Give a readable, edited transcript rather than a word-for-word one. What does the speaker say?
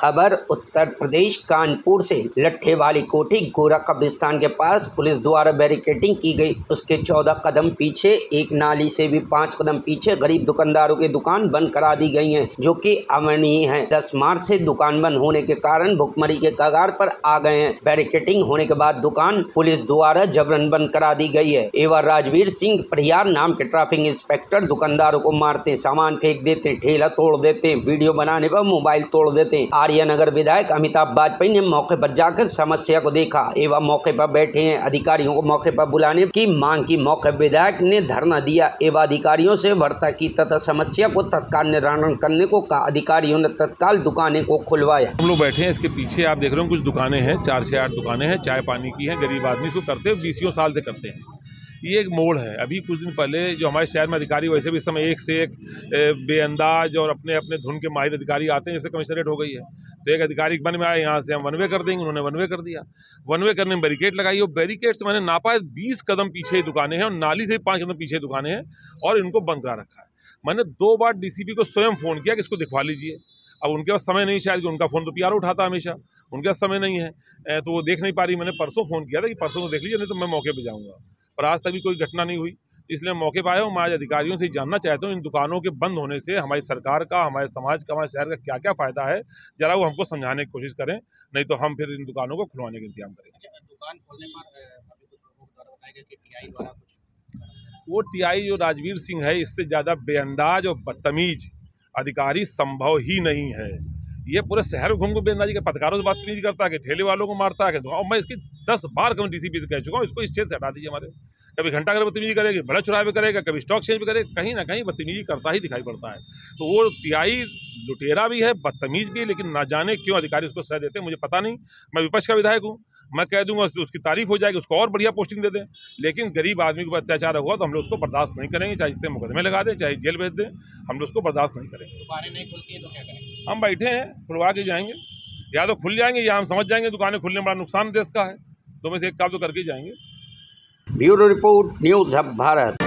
खबर उत्तर प्रदेश कानपुर से। लट्ठे वाली कोठी गोरा कब्रिस्तान के पास पुलिस द्वारा बैरिकेडिंग की गई। उसके 14 कदम पीछे एक नाली से भी 5 कदम पीछे गरीब दुकानदारों की दुकान बंद करा दी गई है, जो कि अमानवीय है। 10 मार्च से दुकान बंद होने के कारण भुखमरी के कगार पर आ गए हैं। बैरिकेडिंग होने के बाद दुकान पुलिस द्वारा जबरन बंद करा दी गई है। एवं राजवीर सिंह परिहार नाम के ट्रैफिक इंस्पेक्टर दुकानदारों को मारते, सामान फेंक देते, ठेला तोड़ देते, वीडियो बनाने पर मोबाइल तोड़ देते। आर्यनगर विधायक अमिताभ वाजपेयी ने मौके पर जाकर समस्या को देखा एवं मौके पर बैठे हैं। अधिकारियों को मौके पर बुलाने की मांग की। मौके विधायक ने धरना दिया एवं अधिकारियों से वार्ता की तथा समस्या को तत्काल निराकरण करने को कहा। अधिकारियों ने तत्काल दुकानें को खुलवाया। हम लोग बैठे हैं, इसके पीछे आप देख रहे हो कुछ दुकानें हैं, 4 से 8 दुकानें हैं, चाय पानी की हैं। गरीब आदमी इसको करते हैं, 20 साल से करते हैं। ये एक मोड़ है। अभी कुछ दिन पहले जो हमारे शहर में अधिकारी वैसे भी इस समय एक से एक बेअंदाज और अपने अपने धुन के माहिर अधिकारी आते हैं, जैसे कमिश्नरेट हो गई है। तो एक अधिकारी मन में आया, यहाँ से हम वन वे कर देंगे, उन्होंने वन वे कर दिया। वन वे करने में बैरिकेड लगाई और बैरिकेड से मैंने नापा 20 कदम पीछे दुकानें हैं और नाली से 5 कदम पीछे दुकानें हैं और इनको बंद करा रखा है। मैंने 2 बार डीसीपी को स्वयं फ़ोन किया कि इसको दिखवा लीजिए। अब उनके पास समय नहीं, शायद उनका फ़ोन तो पीआर उठाता हमेशा, उनके पास समय नहीं है तो वो देख नहीं पा रही। मैंने परसों फ़ोन किया था कि परसों तो देख लीजिए, नहीं तो मैं मौके पे जाऊंगा, पर आज तक भी कोई घटना नहीं हुई। इसलिए मौके पर आया हूँ। मैं आज अधिकारियों से जानना चाहता हूँ इन दुकानों के बंद होने से हमारी सरकार का, हमारे समाज का, हमारे शहर का क्या क्या फ़ायदा है। जरा वो हमको समझाने की कोशिश करें, नहीं तो हम फिर इन दुकानों को खुलवाने का इंतजाम करेंगे। दुकान खोलने पर अभी कुछ लोगों द्वारा बताया गया कि टीआई द्वारा वो टीआई जो राजवीर सिंह है, इससे ज़्यादा बेअंदाज और बदतमीज अधिकारी संभव ही नहीं है। ये पूरे शहर में घूम बेअंदाजी का, पत्रकारों से बदतमीजी करता है, कि ठेले वालों को मारता है। और मैं इसकी 10 बार कभी डीसीपी से कह चुका हूँ, इसको इस स्टेज से हटा दीजिए। हमारे कभी घंटा घर बदतमीजी करेगी, बड़ा चौराहे पे करेगा, कभी स्टॉक एक्सचेंज पे करेगा, कहीं ना कहीं बदतमीजी करता ही दिखाई पड़ता है। तो वो टीआई लुटेरा भी है, बदतमीज भी है, लेकिन ना जाने क्यों अधिकारी उसको सह देते हैं, मुझे पता नहीं। मैं विपक्ष का विधायक हूँ, मैं कह दूंगा उसकी तारीफ हो जाएगी, उसको और बढ़िया पोस्टिंग दे दें। लेकिन गरीब आदमी के ऊपर अत्याचार हुआ तो हम लोग उसको बर्दाश्त नहीं करेंगे, चाहे जितने मुकदमे लगा दें, चाहे जेल भेज दें, हम लोग उसको बर्दाश्त नहीं करेंगे। दुकानें नहीं खुलती हैं तो क्या करेंगे? हम बैठे हैं, खुलवा के जाएंगे। या तो खुल जाएंगे या हम समझ जाएंगे दुकानें खुलने में बड़ा नुकसान देश का है, तो में से एक काम तो करके जाएंगे। Bureau report, news hub Bharat.